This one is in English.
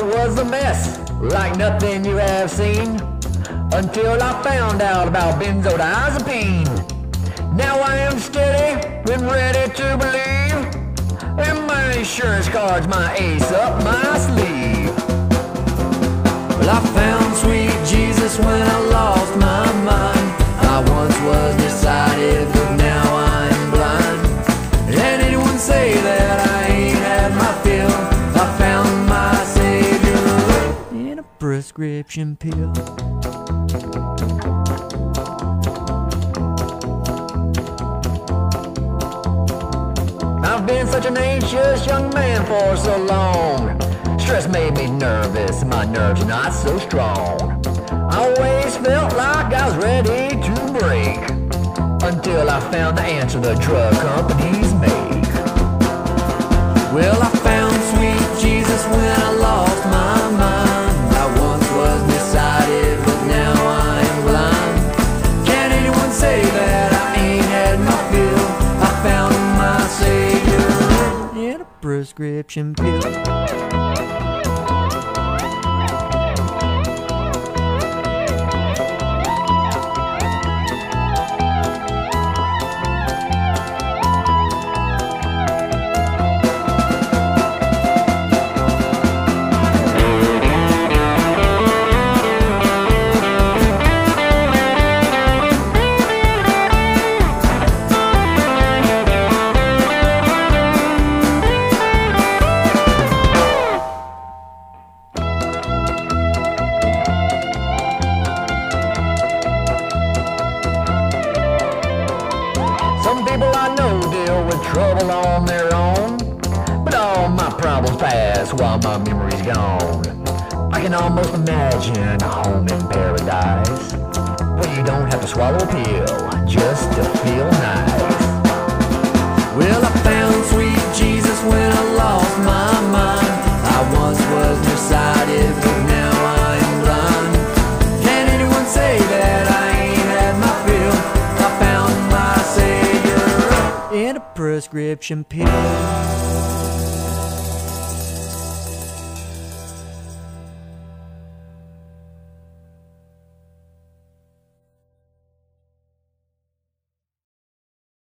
was a mess, like nothing you have seen, until I found out about benzodiazepine. Now I am steady and ready to believe, and my insurance card's my ace up my sleeve. Well, I found sweet Jesus when I lost my mind. I once was decided, but now I'm blind. And anyone say that I ain't had my fill, I found my savior in a prescription pill. I've been such an anxious young man for so long. Stress made me nervous, my nerves are not so strong. I always felt like I was ready to break, until I found the answer the drug companies make. Well, I found sweet Jesus when I lost my mind. I once was decided, but now I'm blind. Can anyone say that I ain't had my fill? I found my savior in a prescription pill. Some people I know deal with trouble on their own, but all my problems pass while my memory's gone. I can almost imagine a home in paradise, where you don't have to swallow a pill just to feel nice. Well, I found sweet Jesus when I lost my mind. I once was decided, but now I'm blind. Can anyone say that I ain't had my fill? I found my savior in a prescription pill.